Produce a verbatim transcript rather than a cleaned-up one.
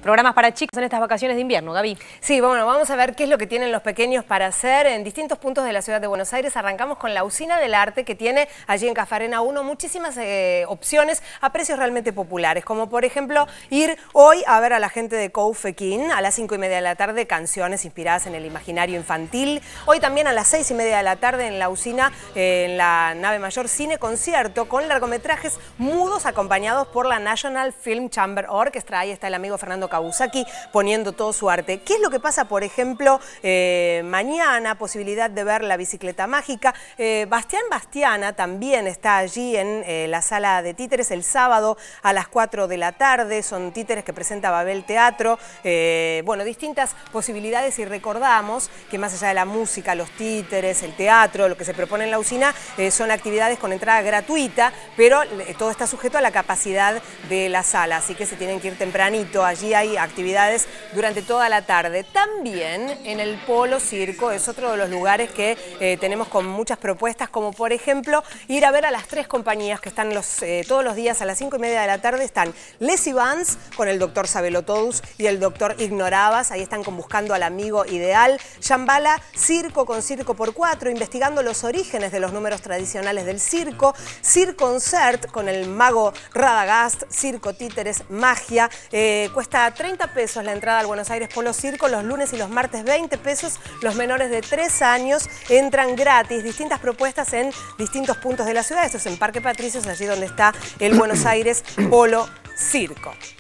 Programas para chicos en estas vacaciones de invierno, Gaby. Sí, bueno, vamos a ver qué es lo que tienen los pequeños para hacer en distintos puntos de la ciudad de Buenos Aires. Arrancamos con la Usina del Arte, que tiene allí en Cafarena uno muchísimas eh, opciones a precios realmente populares, como por ejemplo ir hoy a ver a la gente de Coufequín a las cinco y media de la tarde, canciones inspiradas en el imaginario infantil. Hoy también a las seis y media de la tarde en la Usina, eh, en la nave mayor, cine concierto con largometrajes mudos acompañados por la National Film Chamber Orchestra. Ahí está el amigo Fernando Kawasaki poniendo todo su arte. ¿Qué es lo que pasa, por ejemplo, eh, mañana? Posibilidad de ver La Bicicleta Mágica. Eh, Bastián Bastiana también está allí en eh, la sala de títeres el sábado a las cuatro de la tarde. Son títeres que presenta Babel Teatro. Eh, bueno, distintas posibilidades, y recordamos que más allá de la música, los títeres, el teatro, lo que se propone en la Usina, eh, son actividades con entrada gratuita, pero eh, todo está sujeto a la capacidad de la sala, así que se tienen que ir tempranito. Allí hay actividades durante toda la tarde. También en el Polo Circo es otro de los lugares que eh, tenemos con muchas propuestas, como por ejemplo ir a ver a las tres compañías que están los, eh, todos los días a las cinco y media de la tarde. Están Les Ivans con el doctor Sabelotodus y el doctor Ignorabas. Ahí están con Buscando al Amigo Ideal. Shambhala, Circo con Circo por cuatro, investigando los orígenes de los números tradicionales del circo. Circoncert con el mago Radagast, Circo, Títeres, Magia. Eh, cuesta treinta pesos la entrada al Buenos Aires Polo Circo, los lunes y los martes veinte pesos. Los menores de tres años entran gratis. Distintas propuestas en distintos puntos de la ciudad. Esto es en Parque Patricios, allí donde está el Buenos Aires Polo Circo.